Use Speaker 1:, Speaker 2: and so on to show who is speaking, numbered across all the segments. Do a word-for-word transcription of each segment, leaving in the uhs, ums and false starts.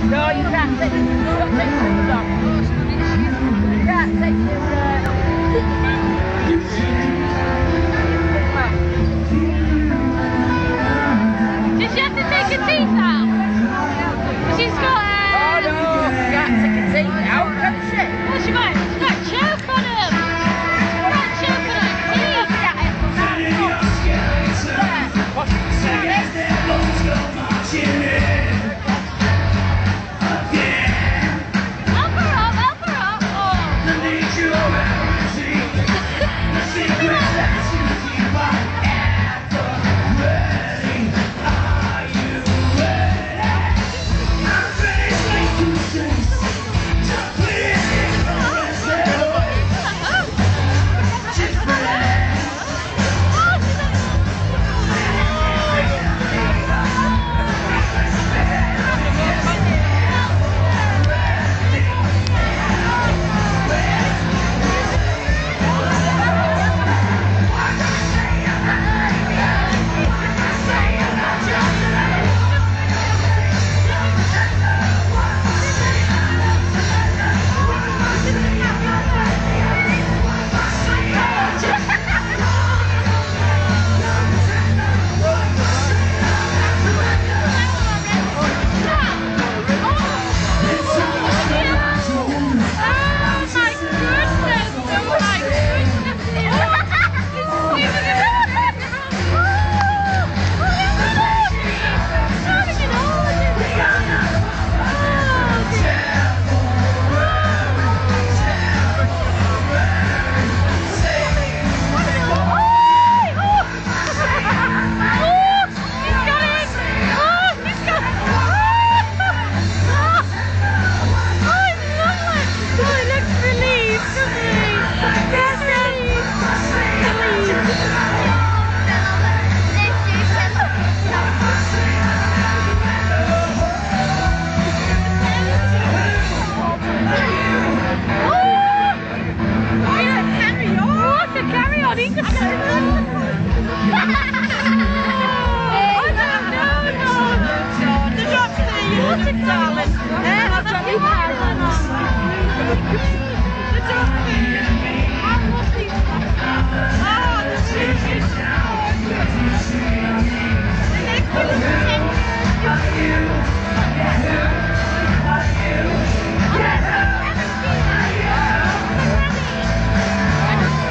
Speaker 1: No, you can't take you can't take shoes off. You can't take your uh,
Speaker 2: Did she have to take her teeth out? She's got uh...
Speaker 1: oh no, you can't take your teeth out, can she?
Speaker 2: Well, she might. She's got a choke on them. She's got a choke on her teeth.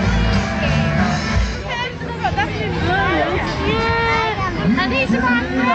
Speaker 2: And he's a man.